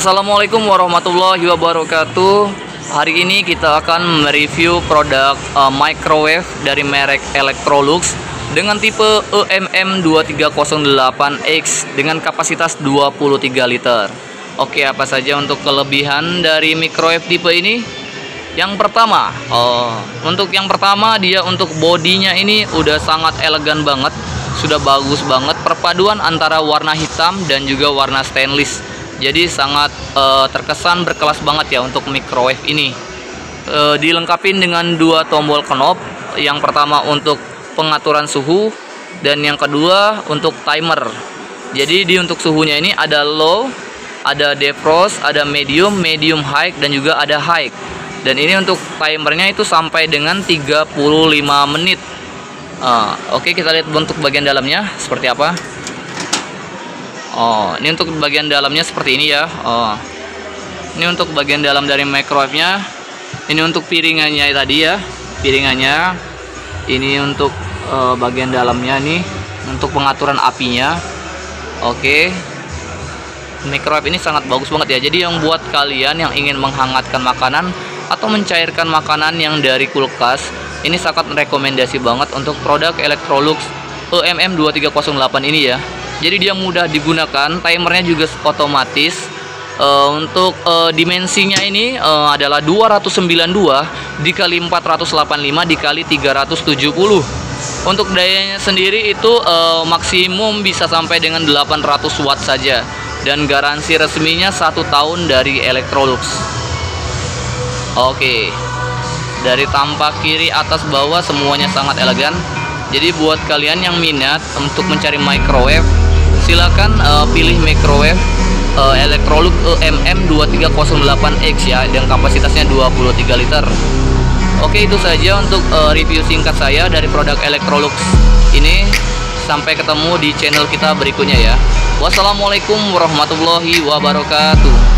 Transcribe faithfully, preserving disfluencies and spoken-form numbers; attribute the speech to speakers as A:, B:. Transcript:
A: Assalamualaikum warahmatullahi wabarakatuh. Hari ini kita akan mereview produk uh, microwave dari merek Electrolux dengan tipe E M M dua tiga nol delapan X dengan kapasitas dua puluh tiga liter. Oke, apa saja untuk kelebihan dari microwave tipe ini? Yang pertama, oh, untuk yang pertama dia untuk bodinya ini udah sangat elegan banget, sudah bagus banget perpaduan antara warna hitam dan juga warna stainless. Jadi sangat uh, terkesan berkelas banget ya untuk microwave ini. Uh, dilengkapi dengan dua tombol knob. Yang pertama untuk pengaturan suhu dan yang kedua untuk timer. Jadi di untuk suhunya ini ada low, ada defrost, ada medium, medium high dan juga ada high. Dan ini untuk timernya itu sampai dengan tiga puluh lima menit. Uh, Oke, okay, kita lihat bentuk bagian dalamnya seperti apa. Oh, ini untuk bagian dalamnya seperti ini ya. Oh, ini untuk bagian dalam dari microwave-nya. Ini untuk piringannya tadi ya, piringannya. Ini untuk uh, bagian dalamnya nih, untuk pengaturan apinya. Oke, microwave ini sangat bagus banget ya. Jadi yang buat kalian yang ingin menghangatkan makanan atau mencairkan makanan yang dari kulkas, ini sangat rekomendasi banget untuk produk Electrolux E M M dua tiga nol delapan ini ya. Jadi dia mudah digunakan, timernya juga otomatis. Uh, untuk uh, dimensinya ini uh, adalah dua ratus sembilan puluh dua dikali empat ratus delapan puluh lima dikali tiga ratus tujuh puluh. Untuk dayanya sendiri itu uh, maksimum bisa sampai dengan delapan ratus watt saja. Dan garansi resminya satu tahun dari Electrolux. Oke, dari tampak kiri atas bawah semuanya sangat elegan. Jadi buat kalian yang minat untuk mencari microwave, silakan uh, pilih microwave uh, Electrolux E M M dua tiga nol delapan X ya, dengan kapasitasnya dua puluh tiga liter. Oke, itu saja untuk uh, review singkat saya dari produk Electrolux ini. Sampai ketemu di channel kita berikutnya ya. Wassalamualaikum warahmatullahi wabarakatuh.